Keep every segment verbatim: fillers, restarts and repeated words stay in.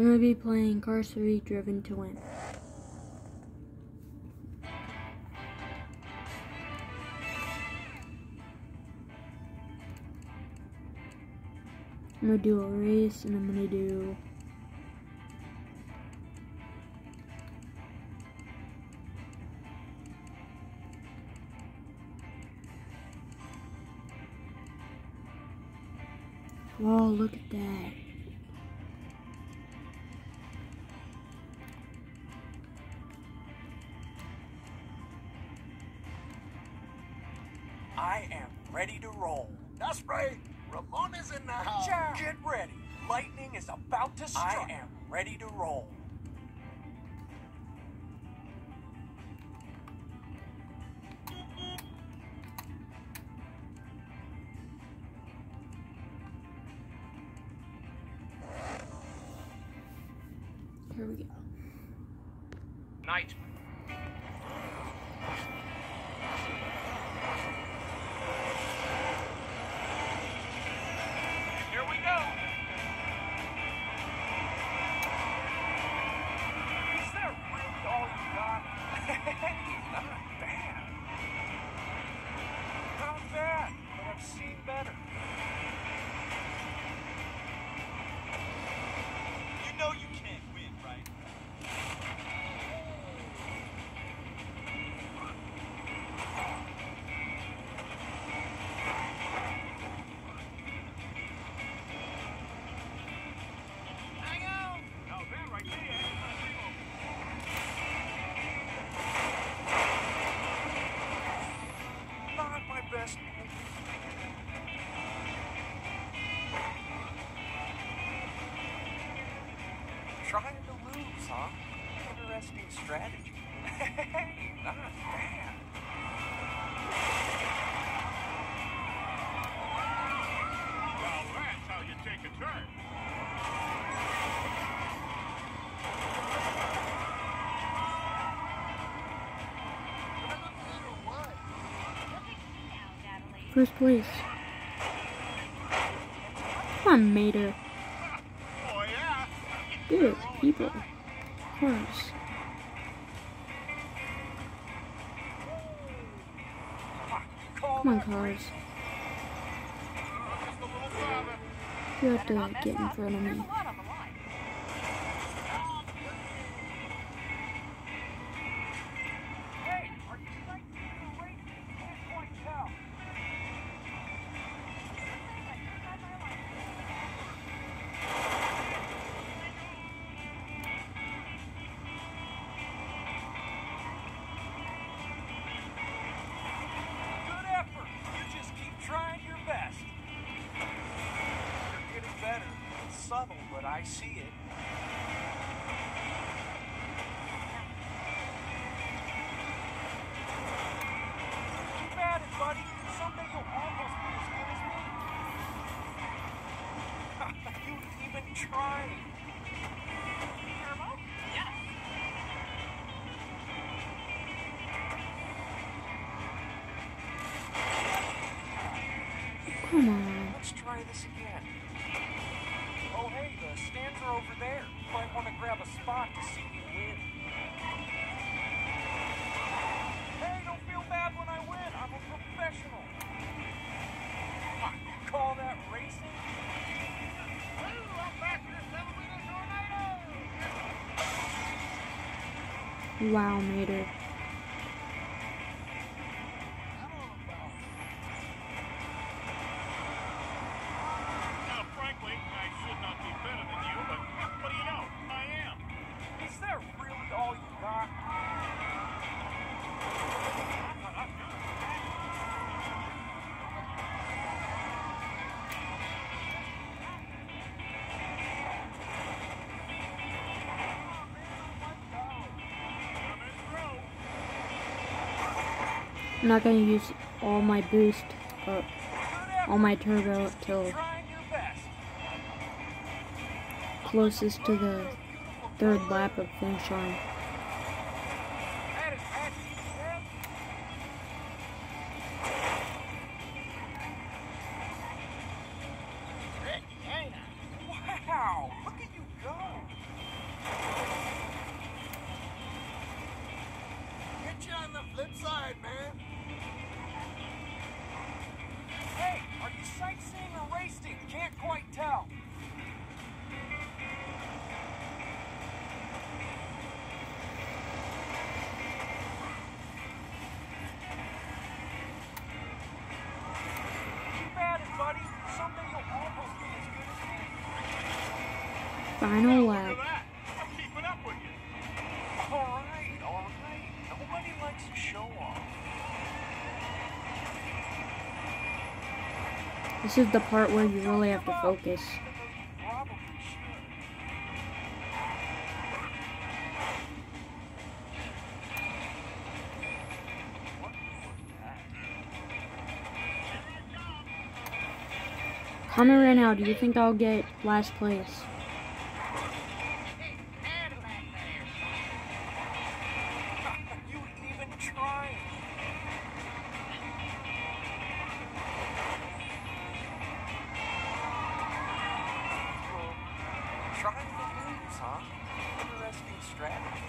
I'm gonna be playing Cars three Driven to Win. I'm gonna do a race and I'm gonna do Whoa, look at that. I am ready to roll. That's right. Ramon is in the house. Yeah. Get ready. Lightning is about to strike. I am ready to roll. Here we go. Night. Here we go. Is that really all you got? Not bad. Not bad, but I've seen better. You know you can't win, right? Best. Trying to lose, huh? Interesting strategy. Hey, not bad. Well, that's how you take a turn. First place. Come on, Mater. Oh, yeah. Dude, people. Cars. Come on, cars. You have to get in front of me. Subtle, but I see it. Too bad, buddy. Someday you'll almost be as good as me. You even tried. Yes. Come on. Let's try this again. Oh, hey, the stands are over there. You might want to grab a spot to see me win. Hey, don't feel bad when I win. I'm a professional. What, you call that racing? Ooh, I'm back to celebrate a tornado. Wow, Mater. All you got. I'm not gonna use all my boost or all my turbo till closest to the third lap of finish line. Wow, look at you go. Final Look lap. at that. I'm keeping up with you. All right, all right. Nobody likes a show off. This is the part where you really have to focus. Probably should. What was that? Comment right now, do you think I'll get last place? You even tried. Trying to lose, huh? Interesting strategy.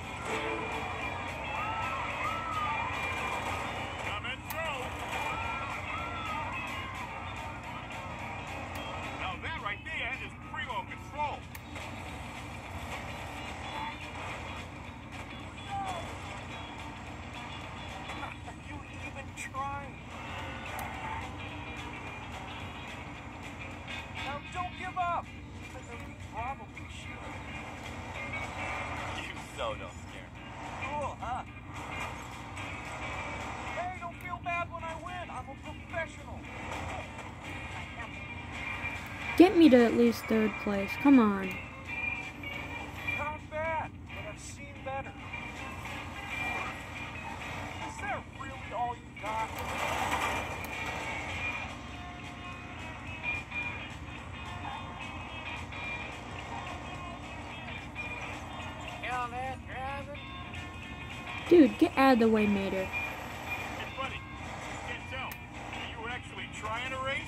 Coming through. Now that right there is primo control. You even tried. Now don't give up. You probably should. You so don't scare me. Cool, huh? Hey, don't feel bad when I win. I'm a professional. Get me to at least third place. Come on. Not bad, but I've seen better. Is that really all you got? Count that driving? Dude, get out of the way, Mater. Hey, buddy. Can't tell. Are you actually trying to race?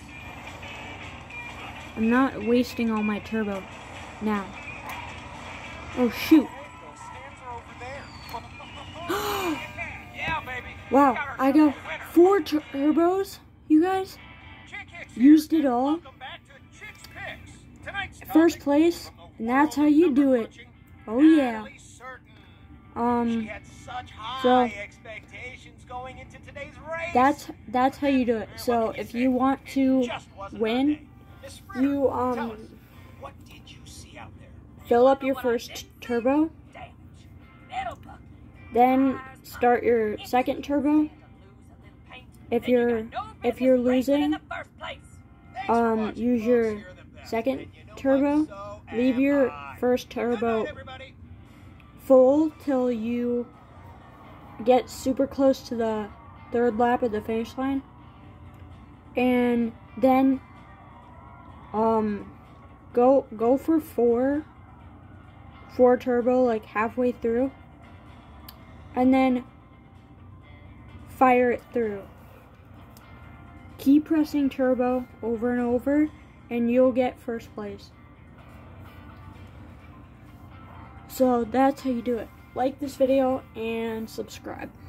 I'm not wasting all my turbo now. Oh, shoot. Hey, those stands are over there. Yeah, baby. Wow, I got four tur turbos, you guys. Chick Hicks Used here. it all. Welcome back to Chick's Picks. Tonight's First topic place, from the and that's how world of you number do it. crunching, Oh, yeah. Natalie Certain. She Um, had such high so- expectations going into today's race. that's that's how you do it. So if you want to Just wasn't her win, day. Miss Sprinter, you tell us, um what did you see out there? fill up your first turbo, then start your second turbo. If you're if you're losing, Thanks um, for watching, use folks. your You're the best. second And you know turbo, what? So leave am your I. first Good turbo night, everybody. full till you get super close to the third lap of the finish line, and then um go go for four four turbo like halfway through, and then fire it through. Keep pressing turbo over and over and you'll get first place. So that's how you do it. Like this video and subscribe.